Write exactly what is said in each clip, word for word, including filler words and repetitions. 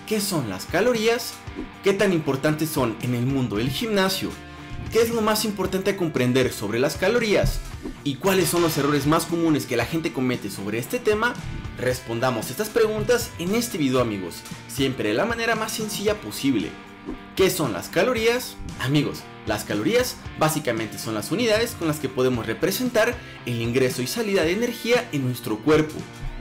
¿Qué son las calorías? ¿Qué tan importantes son en el mundo del gimnasio? ¿Qué es lo más importante a comprender sobre las calorías? ¿Y cuáles son los errores más comunes que la gente comete sobre este tema? Respondamos estas preguntas en este video, amigos, siempre de la manera más sencilla posible. ¿Qué son las calorías? Amigos, las calorías básicamente son las unidades con las que podemos representar el ingreso y salida de energía en nuestro cuerpo.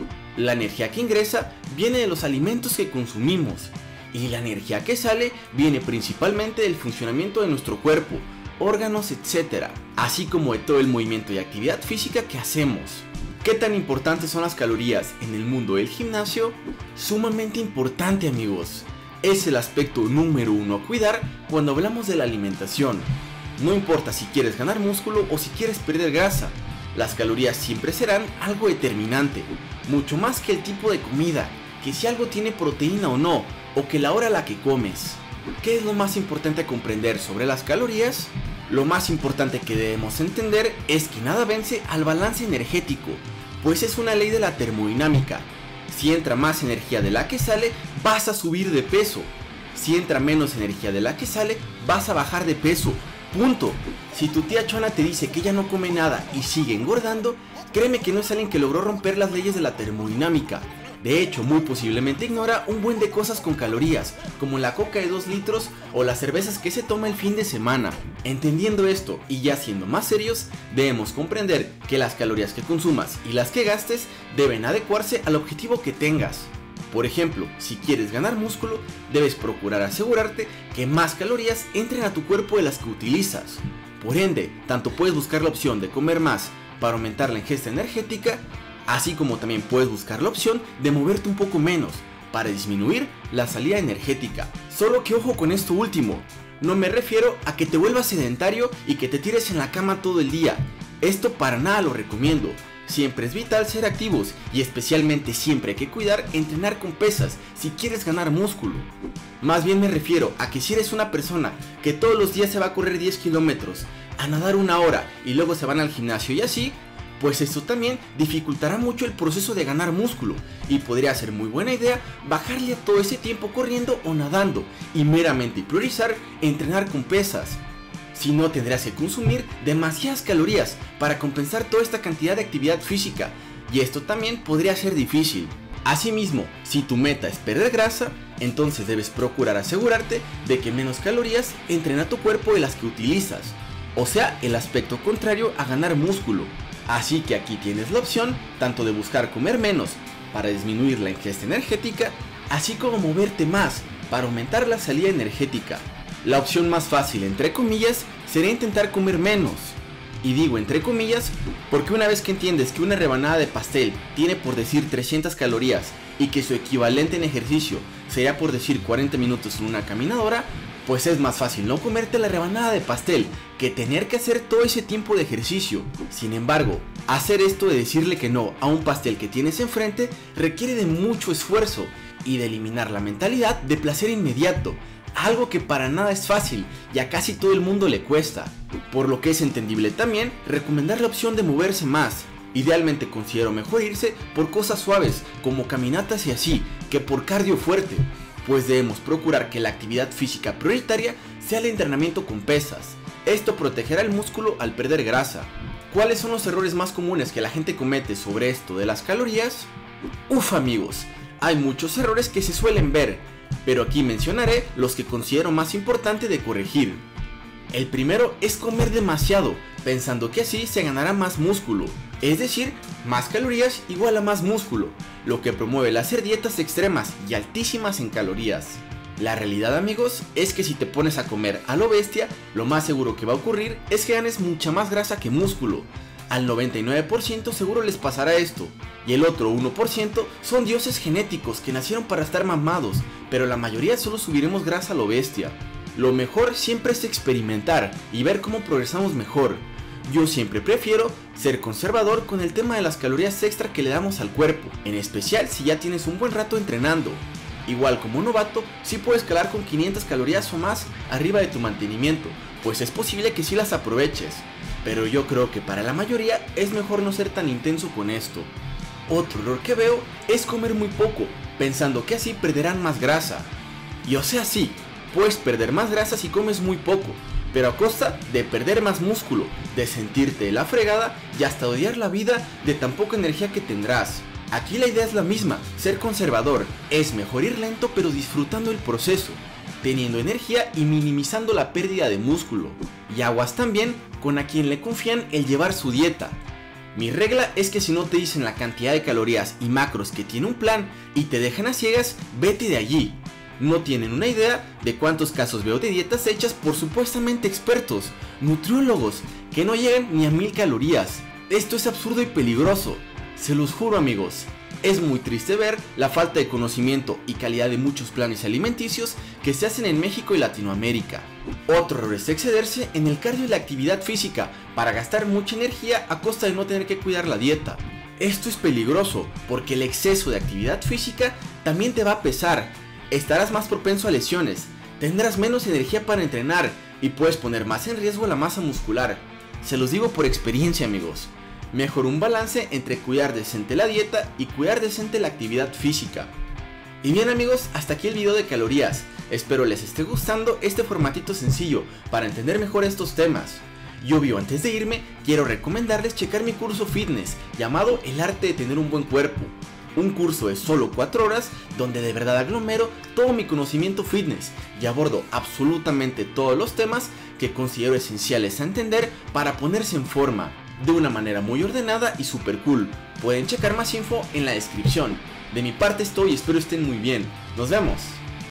La energía que ingresa viene de los alimentos que consumimos y la energía que sale viene principalmente del funcionamiento de nuestro cuerpo, órganos, etcétera, así como de todo el movimiento y actividad física que hacemos. ¿Qué tan importantes son las calorías en el mundo del gimnasio? Sumamente importante, amigos. Es el aspecto número uno a cuidar cuando hablamos de la alimentación. No importa si quieres ganar músculo o si quieres perder grasa, las calorías siempre serán algo determinante, mucho más que el tipo de comida, que si algo tiene proteína o no, o que la hora a la que comes. ¿Qué es lo más importante a comprender sobre las calorías? Lo más importante que debemos entender es que nada vence al balance energético, pues es una ley de la termodinámica. Si entra más energía de la que sale, vas a subir de peso. Si entra menos energía de la que sale, vas a bajar de peso. Punto. Si tu tía Chona te dice que ella no come nada y sigue engordando, créeme que no es alguien que logró romper las leyes de la termodinámica. De hecho, muy posiblemente ignora un buen de cosas con calorías, como la coca de dos litros o las cervezas que se toma el fin de semana. Entendiendo esto y ya siendo más serios, debemos comprender que las calorías que consumas y las que gastes deben adecuarse al objetivo que tengas. Por ejemplo, si quieres ganar músculo, debes procurar asegurarte que más calorías entren a tu cuerpo de las que utilizas. Por ende, tanto puedes buscar la opción de comer más para aumentar la ingesta energética, así como también puedes buscar la opción de moverte un poco menos para disminuir la salida energética. Solo que ojo con esto último, no me refiero a que te vuelvas sedentario y que te tires en la cama todo el día. Esto para nada lo recomiendo. Siempre es vital ser activos y especialmente siempre hay que cuidar entrenar con pesas si quieres ganar músculo. Más bien me refiero a que si eres una persona que todos los días se va a correr diez kilómetros, a nadar una hora y luego se van al gimnasio y así, pues esto también dificultará mucho el proceso de ganar músculo y podría ser muy buena idea bajarle a todo ese tiempo corriendo o nadando y meramente priorizar entrenar con pesas. Si no, tendrás que consumir demasiadas calorías para compensar toda esta cantidad de actividad física y esto también podría ser difícil. Asimismo, si tu meta es perder grasa, entonces debes procurar asegurarte de que menos calorías entren a tu cuerpo de las que utilizas, o sea, el aspecto contrario a ganar músculo. Así que aquí tienes la opción tanto de buscar comer menos para disminuir la ingesta energética, así como moverte más para aumentar la salida energética. La opción más fácil, entre comillas, sería intentar comer menos. Y digo entre comillas porque una vez que entiendes que una rebanada de pastel tiene por decir trescientas calorías y que su equivalente en ejercicio sería por decir cuarenta minutos en una caminadora, pues es más fácil no comerte la rebanada de pastel que tener que hacer todo ese tiempo de ejercicio. Sin embargo, hacer esto de decirle que no a un pastel que tienes enfrente requiere de mucho esfuerzo y de eliminar la mentalidad de placer inmediato, algo que para nada es fácil y a casi todo el mundo le cuesta, por lo que es entendible también recomendar la opción de moverse más. Idealmente considero mejor irse por cosas suaves como caminatas y así, que por cardio fuerte, pues debemos procurar que la actividad física prioritaria sea el entrenamiento con pesas. Esto protegerá el músculo al perder grasa. ¿Cuáles son los errores más comunes que la gente comete sobre esto de las calorías? Uf, amigos, hay muchos errores que se suelen ver, pero aquí mencionaré los que considero más importante de corregir. El primero es comer demasiado, pensando que así se ganará más músculo, es decir, más calorías igual a más músculo, lo que promueve el hacer dietas extremas y altísimas en calorías. La realidad, amigos, es que si te pones a comer a lo bestia, lo más seguro que va a ocurrir es que ganes mucha más grasa que músculo. Al noventa y nueve por ciento seguro les pasará esto, y el otro uno por ciento son dioses genéticos que nacieron para estar mamados, pero la mayoría solo subiremos grasa a lo bestia. Lo mejor siempre es experimentar y ver cómo progresamos mejor. Yo siempre prefiero ser conservador con el tema de las calorías extra que le damos al cuerpo, en especial si ya tienes un buen rato entrenando. Igual como un novato, sí puedes calar con quinientas calorías o más arriba de tu mantenimiento, pues es posible que sí las aproveches, pero yo creo que para la mayoría es mejor no ser tan intenso con esto. Otro error que veo es comer muy poco, pensando que así perderán más grasa. Y o sea, sí, puedes perder más grasa si comes muy poco, pero a costa de perder más músculo, de sentirte de la fregada y hasta odiar la vida de tan poca energía que tendrás. Aquí la idea es la misma, ser conservador, es mejor ir lento pero disfrutando el proceso, teniendo energía y minimizando la pérdida de músculo. Y aguas también con a quien le confían el llevar su dieta. Mi regla es que si no te dicen la cantidad de calorías y macros que tiene un plan y te dejan a ciegas, vete de allí. No tienen una idea de cuántos casos veo de dietas hechas por supuestamente expertos, nutriólogos, que no llegan ni a mil calorías. Esto es absurdo y peligroso, se los juro amigos. Es muy triste ver la falta de conocimiento y calidad de muchos planes alimenticios que se hacen en México y Latinoamérica. Otro error es excederse en el cardio y la actividad física para gastar mucha energía a costa de no tener que cuidar la dieta. Esto es peligroso porque el exceso de actividad física también te va a pesar. Estarás más propenso a lesiones, tendrás menos energía para entrenar y puedes poner más en riesgo la masa muscular. Se los digo por experiencia amigos. Mejor un balance entre cuidar decente la dieta y cuidar decente la actividad física. Y bien amigos, hasta aquí el video de calorías. Espero les esté gustando este formatito sencillo para entender mejor estos temas. Y obvio, antes de irme, quiero recomendarles checar mi curso fitness llamado El Arte de Tener un Buen Cuerpo. Un curso de solo cuatro horas donde de verdad aglomero todo mi conocimiento fitness y abordo absolutamente todos los temas que considero esenciales a entender para ponerse en forma de una manera muy ordenada y super cool. Pueden checar más info en la descripción. De mi parte es todo y espero estén muy bien. Nos vemos.